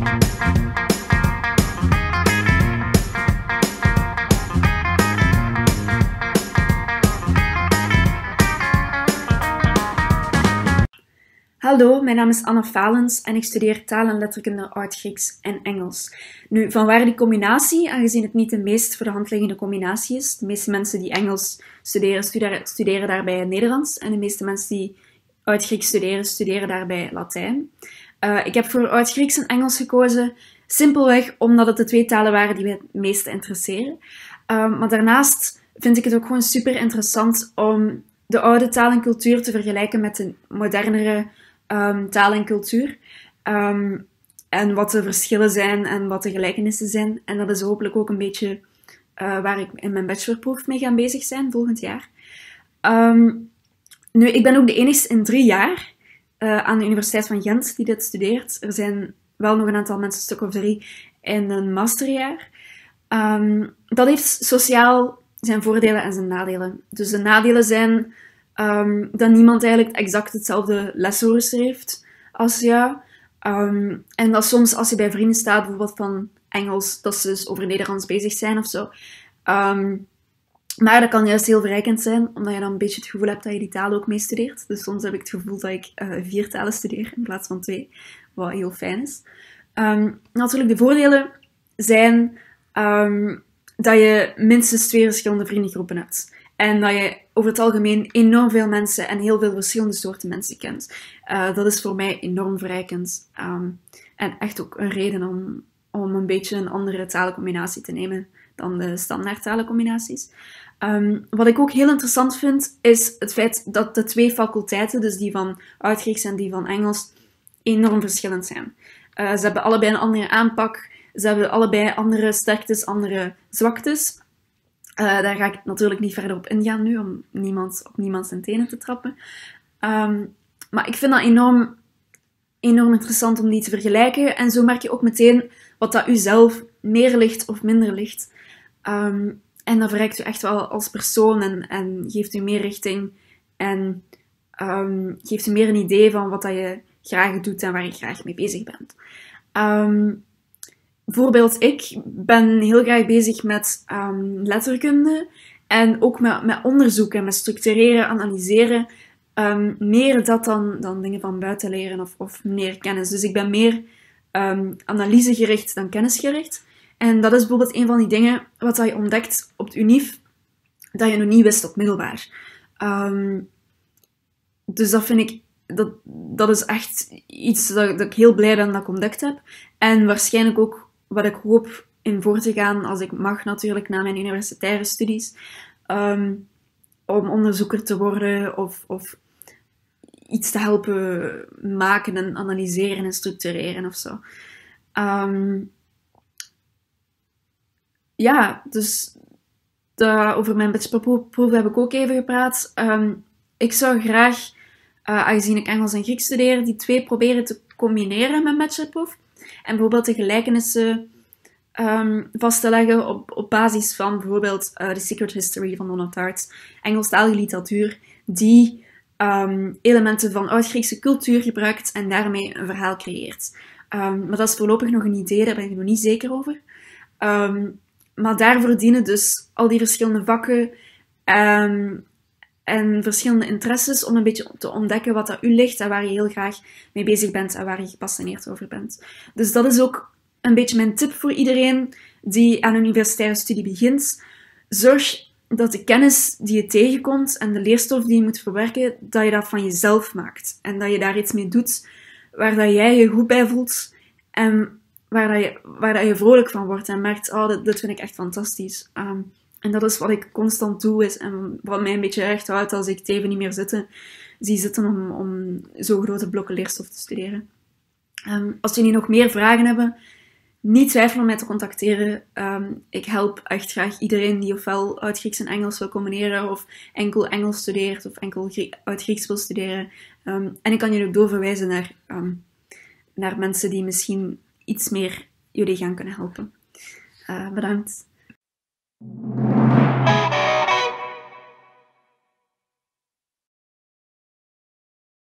Hallo, mijn naam is Anna Falens en ik studeer taal en letterkunde Oud-Grieks en Engels. Nu, vanwaar die combinatie, aangezien het niet de meest voor de hand liggende combinatie is. De meeste mensen die Engels studeren, studeren daarbij Nederlands. En de meeste mensen die Oud-Grieks studeren, studeren daarbij Latijn. Ik heb voor Oud-Grieks en Engels gekozen, simpelweg omdat het de twee talen waren die mij het meeste interesseren. Maar daarnaast vind ik het ook gewoon super interessant om de oude taal en cultuur te vergelijken met de modernere taal en cultuur. En wat de verschillen zijn en wat de gelijkenissen zijn. En dat is hopelijk ook een beetje waar ik in mijn bachelorproef mee ga bezig zijn volgend jaar. Nu, ik ben ook de enigste in 3 jaar aan de Universiteit van Gent die dit studeert. Er zijn wel nog een aantal mensen, een stuk of 3, in een masterjaar. Dat heeft sociaal zijn voordelen en zijn nadelen. Dus de nadelen zijn dat niemand eigenlijk exact hetzelfde lesrooster heeft als jou. En dat soms als je bij vrienden staat, bijvoorbeeld van Engels, dat ze dus over Nederlands bezig zijn of zo. Maar dat kan juist heel verrijkend zijn, omdat je dan een beetje het gevoel hebt dat je die taal ook meestudeert. Dus soms heb ik het gevoel dat ik 4 talen studeer in plaats van 2, wat heel fijn is. Natuurlijk, de voordelen zijn dat je minstens 2 verschillende vriendengroepen hebt. En dat je over het algemeen enorm veel mensen en heel veel verschillende soorten mensen kent. Dat is voor mij enorm verrijkend. En echt ook een reden om een beetje een andere talencombinatie te nemen dan de standaard talencombinaties. Wat ik ook heel interessant vind, is het feit dat de 2 faculteiten, dus die van Oud-Grieks en die van Engels, enorm verschillend zijn. Ze hebben allebei een andere aanpak. Ze hebben allebei andere sterktes, andere zwaktes. Daar ga ik natuurlijk niet verder op ingaan nu, om op niemand zijn tenen te trappen. Maar ik vind dat enorm interessant om die te vergelijken. En zo merk je ook meteen wat dat u zelf meer ligt of minder ligt. En dat verrijkt u echt wel als persoon en geeft u meer richting. En geeft u meer een idee van wat dat je graag doet en waar je graag mee bezig bent. Bijvoorbeeld, ik ben heel graag bezig met letterkunde en ook met onderzoeken, met structureren, analyseren. Meer dat dan dingen van buiten leren of meer kennis. Dus ik ben meer analysegericht dan kennisgericht. En dat is bijvoorbeeld een van die dingen wat je ontdekt op het UNIF, dat je nog niet wist op middelbaar. Dus dat vind ik, dat is echt iets dat ik heel blij ben dat ik ontdekt heb. En waarschijnlijk ook wat ik hoop in voor te gaan, als ik mag natuurlijk, na mijn universitaire studies, om onderzoeker te worden of iets te helpen maken en analyseren en structureren of zo. Ja, dus over mijn bachelorproef heb ik ook even gepraat. Ik zou graag, aangezien ik Engels en Grieks studeer, die 2 proberen te combineren met mijn bachelorproef. En bijvoorbeeld de gelijkenissen vast te leggen op basis van bijvoorbeeld The Secret History van Donna Tartt, Engelstalige literatuur, die elementen van Oud-Griekse cultuur gebruikt en daarmee een verhaal creëert. Maar dat is voorlopig nog een idee, daar ben ik nog niet zeker over. Maar daarvoor dienen dus al die verschillende vakken en verschillende interesses om een beetje te ontdekken wat dat u ligt en waar je heel graag mee bezig bent en waar je gepassioneerd over bent. Dus dat is ook een beetje mijn tip voor iedereen die aan een universitaire studie begint. Zorg dat de kennis die je tegenkomt en de leerstof die je moet verwerken, dat je dat van jezelf maakt. En dat je daar iets mee doet waar dat jij je goed bij voelt en waar dat je vrolijk van wordt en merkt, oh, dit vind ik echt fantastisch. En dat is wat ik constant doe en wat mij een beetje recht houdt als ik Teven niet meer zie zitten om zo grote blokken leerstof te studeren. Als jullie nog meer vragen hebben, niet twijfelen om mij te contacteren. Ik help echt graag iedereen die ofwel Oud-Grieks en Engels wil combineren, of enkel Engels studeert, of enkel Oud-Grieks wil studeren. En ik kan jullie ook doorverwijzen naar mensen die misschien iets meer jullie gaan kunnen helpen. Bedankt.